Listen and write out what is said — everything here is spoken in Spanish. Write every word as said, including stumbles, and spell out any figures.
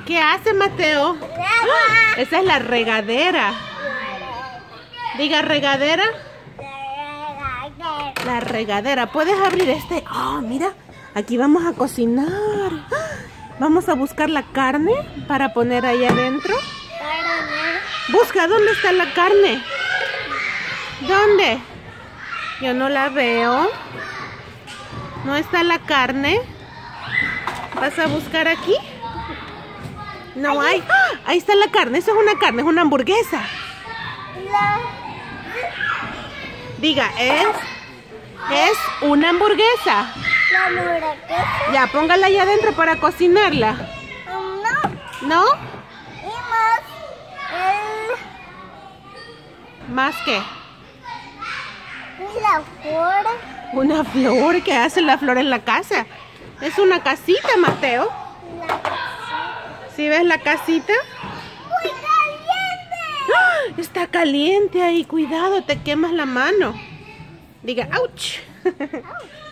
¿Qué hace, Mateo? ¡Ah! Esa es la regadera. Diga regadera. La regadera. ¿Puedes abrir este? Oh, mira. Aquí vamos a cocinar. Vamos a buscar la carne para poner ahí adentro. Busca, ¿dónde está la carne? ¿Dónde? Yo no la veo. ¿No está la carne? ¿Vas a buscar aquí? No hay. ¡Ah! Ahí está la carne. Eso es una carne, es una hamburguesa. Diga, es es una hamburguesa. La hamburguesa. Ya, póngala ahí adentro para cocinarla. No. ¿No? Y más el... ¿Más qué? la flor. Una flor. ¿Qué hace la flor en la casa? Es una casita, Mateo. La casita. ¿Sí ves la casita? ¡Muy caliente! ¡Ah! Está caliente ahí. Cuidado, te quemas la mano. Diga, ¡ouch! Ouch.